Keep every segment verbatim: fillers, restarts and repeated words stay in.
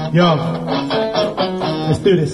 Yo, let's do this.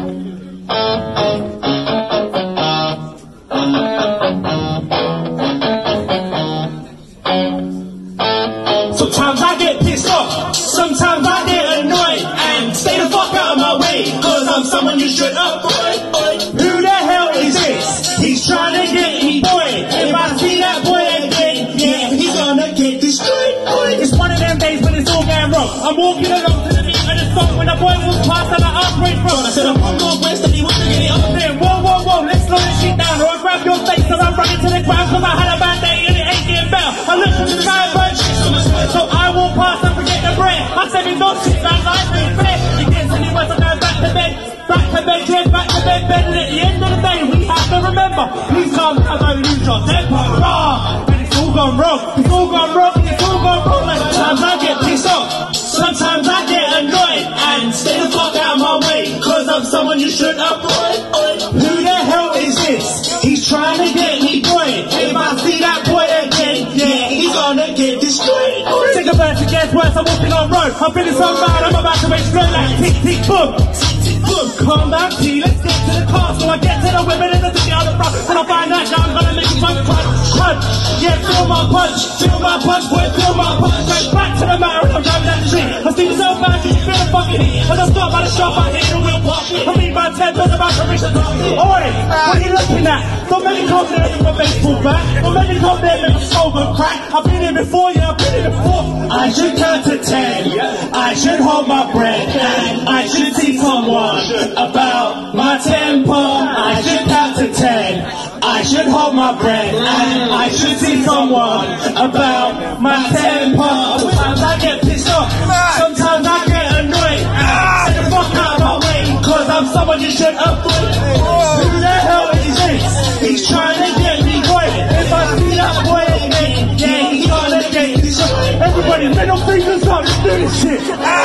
Sometimes I get pissed off, sometimes I get annoyed, and stay the fuck out of my way, cause I'm someone you should avoid. Who the hell is this? He's trying to get me, boy. If I see that boy again, yeah, he's gonna get destroyed, boy. It's one of them days when it's all going wrong. I'm walking along to the beat of the song when the boy walked past and I halfway through. I said I'm on North West and he wants to get it up there. Whoa, whoa, whoa, let's slow this shit down, or I grab your face and I'm running to the ground cause I had a bad day and it ain't getting better. I look to the sky and burn shit on my sweat, so I walk past and forget the bread. I said we don't shit that life ain't fair. It gets any worse, I'm going back to bed. Back to bed, yeah, back to bed, bed. And at the end of the day, we have to remember, please calm down, don't lose your temper. Raw, and it's all gone wrong. It's all gone wrong, it's all gone wrong. Like, sometimes I get pissed off, sometimes I get annoyed, and stay the fuck out of my way, cause I'm someone you should avoid. Who the hell is this? He's trying to get me, boy. If I see that boy again, yeah, he's gonna get destroyed. Think about it, gets worse, I'm walking on road. I'm feeling so bad, I'm about to explode like tick, tick, boom. Boom, calm down, T, let's get to the car. So I get to the women and I take it out the front. And I find out now I'm gonna make it punch, punch, punch. Yeah, feel my punch, feel my punch, boy, feel my punch. Go back to the matter and I'm driving down the street. I see the so bad, you feel the fucking heat. And I start by the shop, I hit the wheel pop. I mean my ten, talk about the reach the top. Oi, what are you looking at? Don't make me come there with my baseball bat. Don't make me come there with my soul and crack. I've been here before, yeah, I've been here before. I should count to ten, I should hold my breath, and I should see someone about my temper. I should count to ten, I should hold my breath, and I should see someone about my temper. Sometimes I get pissed off, sometimes I get annoyed, get the fuck out of my way, cause I'm someone you should avoid. Who the hell is this? He's trying to get me, boy. If I see that boy again, yeah, he's gonna get destroyed. Everybody, middle fingers up, let's do this shit.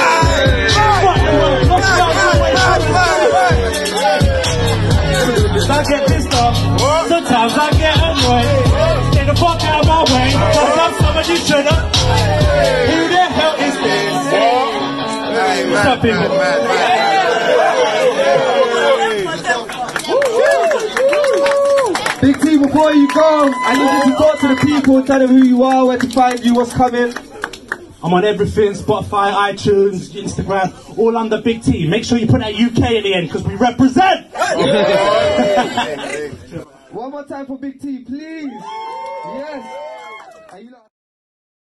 Fuck the world, fuck the world. I get pissed off, sometimes I get annoyed. Get the fuck out of my way, cause I'm someone you should have. Who the hell is this? What's up, people? Big T, before you go, I need you to talk to the people, tell them who you are, where to find you, what's coming. I'm on everything, Spotify, iTunes, Instagram, all under Big T. Make sure you put that U K at the end, because we represent! One more time for Big T, please. Yes.